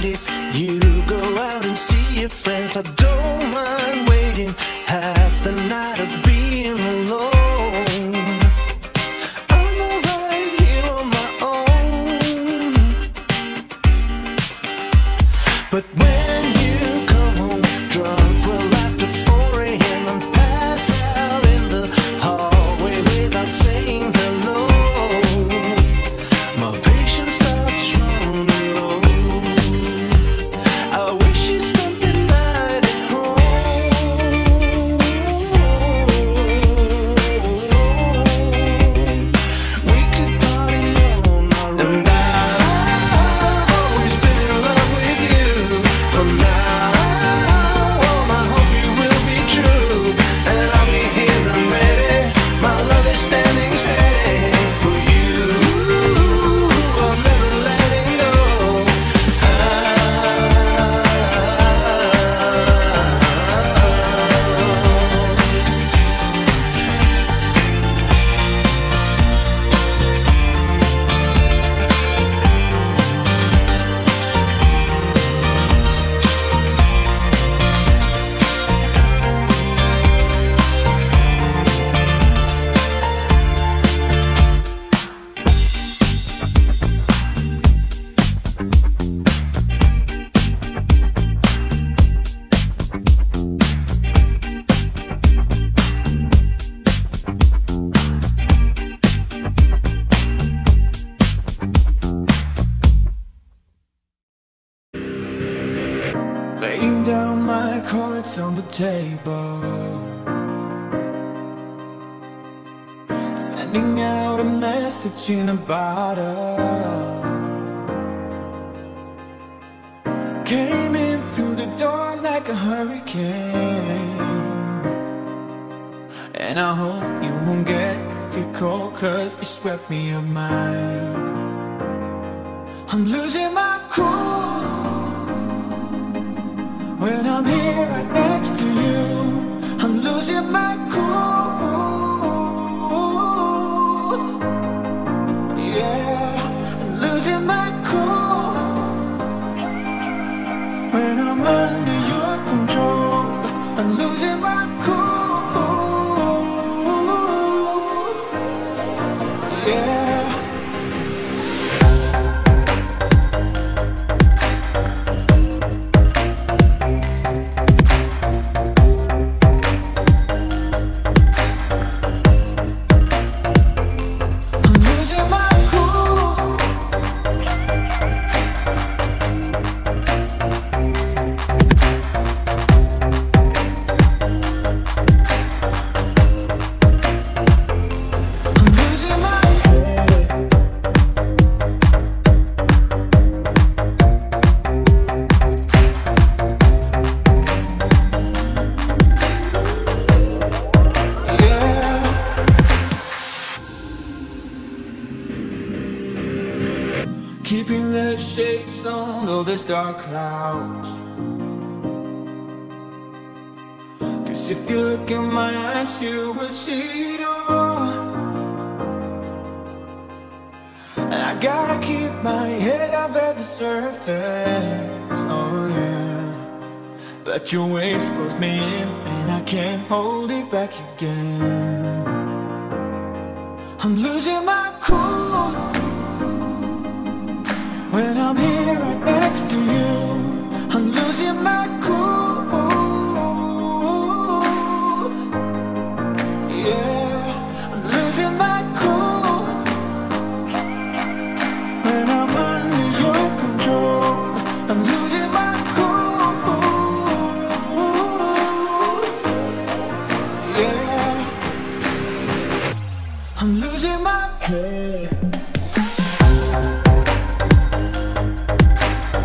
if you go out and see your friends. I don't mind waiting half the night of being alone. I'm alright here on my own. But when you come home drunk, well after 4 a.m. and pass out in the hallway without saying hello, my patience starts running low. I wish you spent the night at home. We could party all night long. And I've always been in love with you. From now on, I hope you will be true. And I'll be here and ready. My love is standing steady for you. I'm never letting go. Laying down my cards on the table, sending out a message in a bottle. Came in through the door like a hurricane, and I hope you won't get feel cold, 'cause you swept me of mine. I'm losing my cool when I'm here right next to you. I'm losing my cool. Yeah, I'm losing my cool when I'm under your control. I'm losing my cool. Yeah. Keeping the shades on all these dark clouds, 'cause if you look in my eyes, you will see it all. And I gotta keep my head above the surface, oh yeah. But your waves close me in, and I can't hold it back again. I'm losing my cool when I'm here right next to you. I'm losing my cool. Yeah, I'm losing my cool when I'm under your control. I'm losing my cool. Yeah, I'm losing my cool.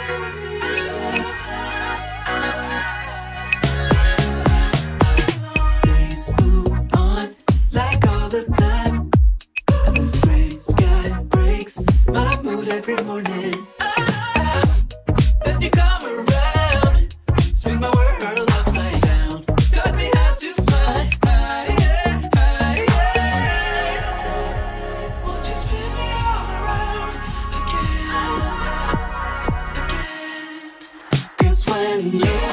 Days move on like all the time, and this gray sky breaks my mood every morning. Then you come around, spin my world upside down, taught me how to fly higher, higher. Won't you spin me all around again, again? 'Cause when you